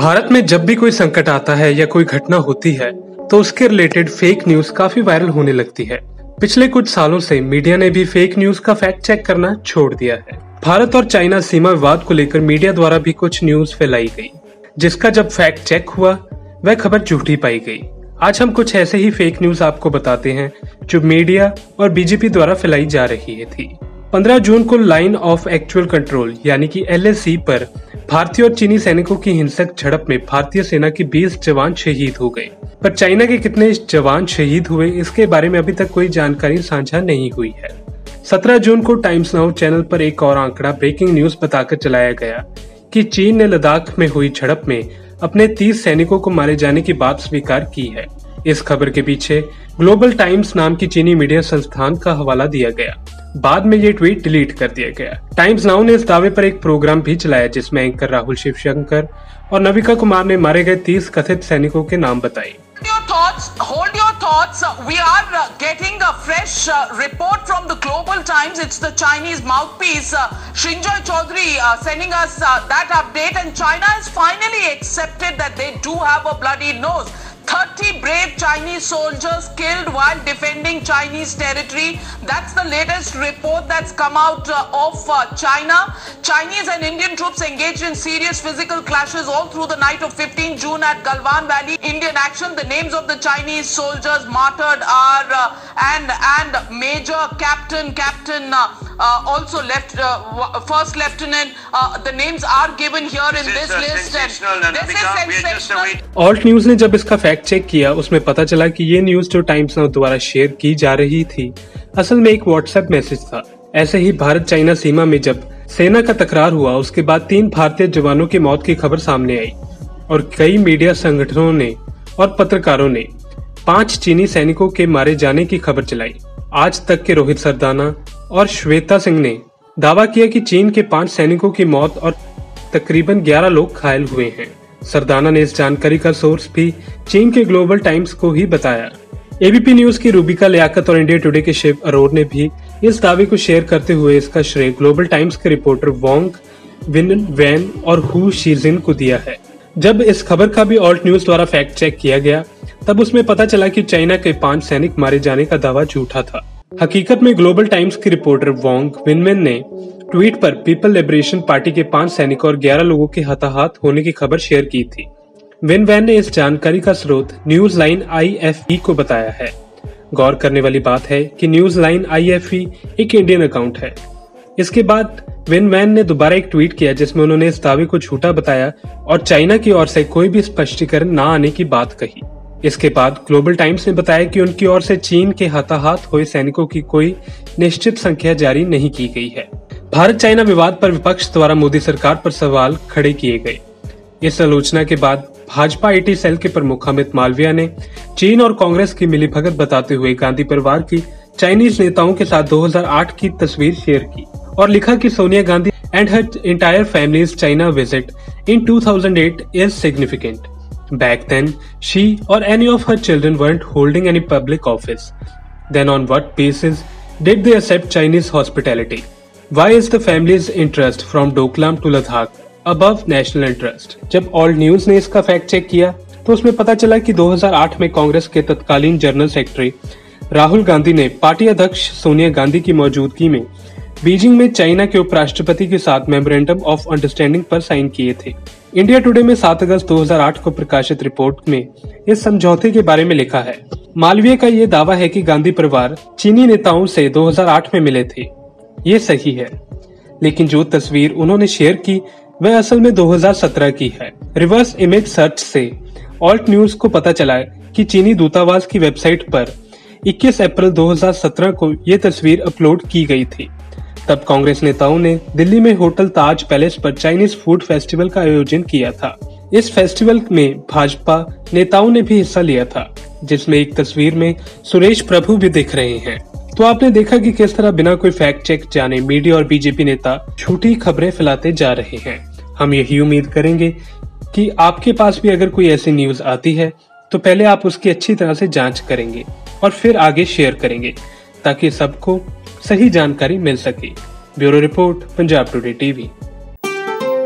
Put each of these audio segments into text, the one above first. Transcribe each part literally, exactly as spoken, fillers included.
भारत में जब भी कोई संकट आता है या कोई घटना होती है तो उसके रिलेटेड फेक न्यूज काफी वायरल होने लगती है। पिछले कुछ सालों से मीडिया ने भी फेक न्यूज का फैक्ट चेक करना छोड़ दिया है। भारत और चाइना सीमा विवाद को लेकर मीडिया द्वारा भी कुछ न्यूज फैलाई गई, जिसका जब फैक्ट चेक हुआ वह खबर झूठी पाई गई। आज हम कुछ ऐसे ही फेक न्यूज आपको बताते हैं जो मीडिया और बीजेपी द्वारा फैलाई जा रही थी। पंद्रह जून को लाइन ऑफ एक्चुअल कंट्रोल यानी कि एल ए सी पर भारतीय और चीनी सैनिकों की हिंसक झड़प में भारतीय सेना के बीस जवान शहीद हो गए, पर चाइना के कितने जवान शहीद हुए इसके बारे में अभी तक कोई जानकारी साझा नहीं हुई है। सत्रह जून को टाइम्स नाउ चैनल पर एक और आंकड़ा ब्रेकिंग न्यूज बताकर चलाया गया कि चीन ने लद्दाख में हुई झड़प में अपने तीस सैनिकों को मारे जाने की बात स्वीकार की है। इस खबर के पीछे ग्लोबल टाइम्स नाम की चीनी मीडिया संस्थान का हवाला दिया गया। बाद में ये ट्वीट डिलीट कर दिया गया। टाइम्स नाउ ने इस दावे पर एक प्रोग्राम भी चलाया जिसमें एंकर राहुल शिवशंकर और नविका कुमार ने मारे गए तीस कथित सैनिकों के नाम बताए। Your thoughts, hold your thoughts. We are uh, getting a fresh uh, report from the Global Times. It's the Chinese mouthpiece, uh, Shinjoy Chaudhary, uh, sending us uh, that update. And China has finally accepted that they do have a bloody nose. thirty brave Chinese soldiers killed while defending Chinese territory. That's the latest report that's come out uh, of uh, China. Chinese and Indian troops engaged in serious physical clashes all through the night of fifteenth June at Galwan Valley. Indian action. The names of the Chinese soldiers martyred are uh, and and Major Captain Captain uh, uh, also left uh, First Lieutenant. Uh, the names are given here in this, this list. And this is sensational. Alt News ने जब इसका fact check किया उसमें पता चला कि ये news जो टाइम्स नाउ द्वारा शेयर की जा रही थी असल में एक व्हाट्सएप मैसेज था। ऐसे ही भारत चाइना सीमा में जब सेना का तकरार हुआ उसके बाद तीन भारतीय जवानों की मौत की खबर सामने आई और कई मीडिया संगठनों ने और पत्रकारों ने पांच चीनी सैनिकों के मारे जाने की खबर चलाई। आज तक के रोहित सरदाना और श्वेता सिंह ने दावा किया कि चीन के पांच सैनिकों की मौत और तकरीबन ग्यारह लोग घायल हुए हैं। सरदाना ने इस जानकारी का सोर्स भी चीन के ग्लोबल टाइम्स को ही बताया। ए बी पी न्यूज की रूबिका लियाकत और इंडिया टुडे के शिव अरोर ने भी इस दावे को शेयर करते हुए इसका श्रेय ग्लोबल टाइम्स के रिपोर्टर वोंग विन वैन और हु शीजिन को दिया है। जब इस खबर का भी ऑल्ट न्यूज द्वारा फैक्ट चेक किया गया तब उसमें पता चला कि चाइना के पांच सैनिक मारे जाने का दावा झूठा था। हकीकत में ग्लोबल टाइम्स के रिपोर्टर वोंग विनमेन ने ट्वीट पर पीपल लिबरेशन पार्टी के पांच सैनिकों और ग्यारह लोगों के हताहत होने की खबर शेयर की थी। विन वैन ने इस जानकारी का स्रोत news line I F E को बताया है। गौर करने वाली बात है कि news line I F E एक इंडियन अकाउंट है। इसके बाद विन वैन ने दोबारा एक ट्वीट किया जिसमें उन्होंने इस दावे को झूठा बताया और चाइना की ओर से कोई भी स्पष्टीकरण न आने की बात कही। इसके बाद ग्लोबल टाइम्स ने बताया कि उनकी ओर से चीन के हताहत हुए सैनिकों की कोई निश्चित संख्या जारी नहीं की गई है। भारत चाइना विवाद पर विपक्ष द्वारा मोदी सरकार पर सवाल खड़े किए गए। इस आलोचना के बाद भाजपा आई टी सेल के प्रमुख अमित मालविया ने चीन और कांग्रेस की मिलीभगत बताते हुए गांधी परिवार की चाइनीज नेताओं के साथ दो हज़ार आठ की तस्वीर शेयर की और लिखा कि Sonia Gandhi and her entire families China visit in two thousand eight is significant. Back then, she or any of her children weren't holding any public office. Then on what basis did they accept Chinese hospitality? Why is the family's interest from Doklam to Ladakh above national interest? जब ऑल्ट न्यूज ने इसका fact check किया तो उसमें पता चला कि दो हज़ार आठ में कांग्रेस के तत्कालीन जनरल सेक्रेटरी राहुल गांधी ने पार्टी अध्यक्ष सोनिया गांधी की मौजूदगी में बीजिंग में चाइना के उपराष्ट्रपति के साथ मेमोरेंडम ऑफ अंडरस्टैंडिंग पर साइन किए थे। इंडिया टुडे में सात अगस्त दो हज़ार आठ को प्रकाशित रिपोर्ट में इस समझौते के बारे में लिखा है। मालवीय का ये दावा है कि गांधी परिवार चीनी नेताओं से दो हज़ार आठ में मिले थे। ये सही है, लेकिन जो तस्वीर उन्होंने शेयर की वह असल में दो हज़ार सत्रह की है। रिवर्स इमेज सर्च से ऑल्ट न्यूज को पता चला कि चीनी दूतावास की वेबसाइट पर इक्कीस अप्रैल दो हज़ार सत्रह को ये तस्वीर अपलोड की गई थी। तब कांग्रेस नेताओं ने दिल्ली में होटल ताज पैलेस पर चाइनीज फूड फेस्टिवल का आयोजन किया था। इस फेस्टिवल में भाजपा नेताओं ने भी हिस्सा लिया था, जिसमें एक तस्वीर में सुरेश प्रभु भी दिख रहे हैं। तो आपने देखा कि किस तरह बिना कोई फैक्ट चेक जाने मीडिया और बीजेपी नेता झूठी खबरें फैलाते जा रहे हैं। हम यही उम्मीद करेंगे कि आपके पास भी अगर कोई ऐसी न्यूज आती है तो पहले आप उसकी अच्छी तरह से जांच करेंगे और फिर आगे शेयर करेंगे ताकि सबको सही जानकारी मिल सके। Bureau report, Punjab today TV.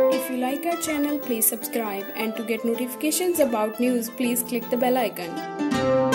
like our channel, please subscribe, and to get notifications about news, please click the bell icon.